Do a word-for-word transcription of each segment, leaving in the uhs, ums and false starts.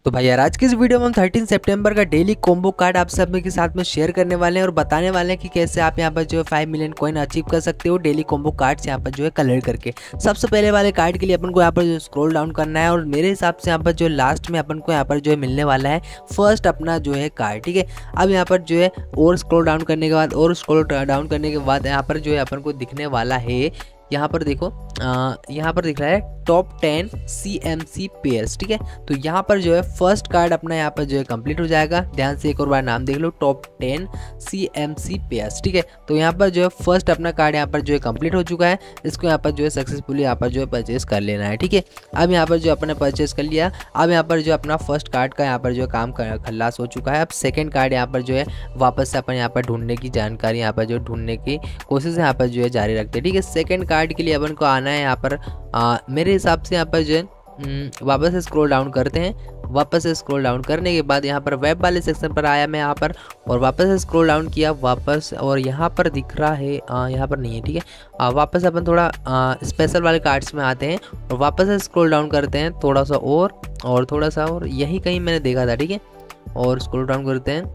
तो भाई यार आज की इस वीडियो में हम थर्टीन सितंबर का डेली कॉम्बो कार्ड आप सब के साथ में शेयर करने वाले हैं और बताने वाले हैं कि कैसे आप यहां पर जो है फाइव मिलियन कॉइन अचीव कर सकते हो डेली कॉम्बो कार्ड्स यहां पर जो है कलर करके। सबसे पहले वाले कार्ड के लिए अपन को यहां पर जो स्क्रॉल डाउन करना है और मेरे हिसाब से यहां पर जो लास्ट में अपन को यहां पर जो है मिलने वाला है फर्स्ट अपना जो है कार्ड। ठीक है, अब यहाँ पर जो है और स्क्रॉल डाउन करने के बाद और स्क्रॉल डाउन करने के बाद यहाँ पर जो है अपन को दिखने वाला है, यहाँ पर देखो आ, यहाँ पर दिख रहा है top ten C M C pairs. ठीक है, तो यहाँ पर जो है फर्स्ट कार्ड अपना यहाँ पर जो है कंप्लीट हो जाएगा। ध्यान से एक और बार नाम देख लो, top ten C M C pairs. ठीक है, तो यहाँ पर जो है फर्स्ट अपना कार्ड यहाँ पर जो है कंप्लीट हो चुका है। इसको यहाँ पर जो है सक्सेसफुली यहाँ पर जो है परचेस कर लेना है। ठीक है, अब यहाँ पर जो अपने परचेस कर लिया, अब यहाँ पर जो अपना फर्स्ट कार्ड का यहाँ पर जो काम खल्लास हो चुका है। अब सेकेंड कार्ड यहाँ पर जो है वापस से अपन यहाँ पर ढूंढने की जानकारी यहाँ पर जो ढूंढने की कोशिश यहाँ पर जो है जारी रखते हैं। ठीक है, सेकेंड कार्ड के लिए अपन को आना है यहाँ पर आ, मेरे हिसाब से यहाँ पर जो है वापस से स्क्रॉल डाउन करते हैं। वापस से स्क्रॉल डाउन करने के बाद यहाँ पर वेब वाले सेक्शन पर आया मैं यहाँ पर और वापस से स्क्रॉल डाउन किया वापस, और यहाँ पर दिख रहा है आ, यहाँ पर नहीं है। ठीक है, आ, वापस अपन थोड़ा आ, स्पेशल वाले कार्ड्स में आते हैं और वापस से स्क्रॉल डाउन करते हैं थोड़ा सा और और थोड़ा सा और यही कहीं मैंने देखा था। ठीक है, और स्क्रॉल डाउन करते हैं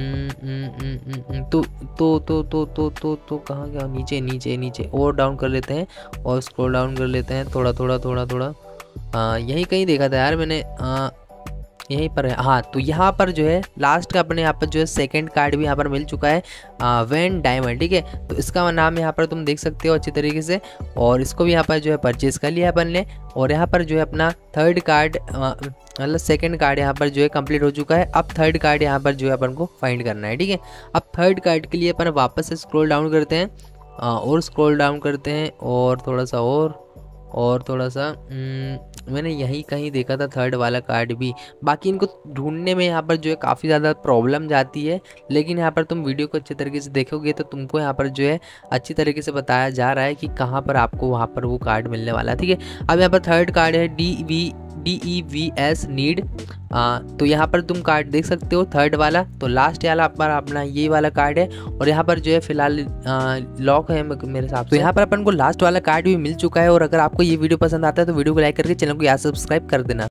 तो तो तो तो तो तो तो कहाँ गया, नीचे नीचे नीचे और डाउन कर लेते हैं और स्क्रॉल डाउन कर लेते हैं थोड़ा थोड़ा थोड़ा थोड़ा आ, यही कहीं देखा था यार मैंने, आ, यहीं पर है। हाँ, तो यहाँ पर जो है लास्ट का अपने यहाँ पर जो है सेकंड कार्ड भी यहाँ पर मिल चुका है, वैन डायमंड। ठीक है, तो इसका नाम यहाँ पर तुम देख सकते हो अच्छी तरीके से, और इसको भी यहाँ पर जो है परचेज कर लिया अपन ने। और यहाँ पर जो है अपना थर्ड कार्ड मतलब सेकंड कार्ड यहाँ पर जो है कंप्लीट हो चुका है। अब थर्ड कार्ड यहाँ पर जो है अपन को फाइंड करना है। ठीक है, अब थर्ड कार्ड के लिए अपन वापस से स्क्रॉल डाउन करते हैं और स्क्रॉल डाउन करते हैं और थोड़ा सा और और थोड़ा सा मैंने यहीं कहीं देखा था थर्ड वाला कार्ड भी। बाकी इनको ढूंढने में यहाँ पर जो है काफ़ी ज़्यादा प्रॉब्लम जाती है, लेकिन यहाँ पर तुम वीडियो को अच्छे तरीके से देखोगे तो तुमको यहाँ पर जो है अच्छी तरीके से बताया जा रहा है कि कहाँ पर आपको वहाँ पर वो कार्ड मिलने वाला है। ठीक है, अब यहाँ पर थर्ड कार्ड है D V D E V S need. तो यहाँ पर तुम कार्ड देख सकते हो थर्ड वाला, तो लास्ट वाला पर अपना ये वाला कार्ड है और यहाँ पर जो है फिलहाल लॉक है मेरे हिसाब से। तो यहाँ पर अपन को लास्ट वाला कार्ड भी मिल चुका है। और अगर आपको ये वीडियो पसंद आता है तो वीडियो को लाइक करके चैनल को याद सब्सक्राइब कर देना।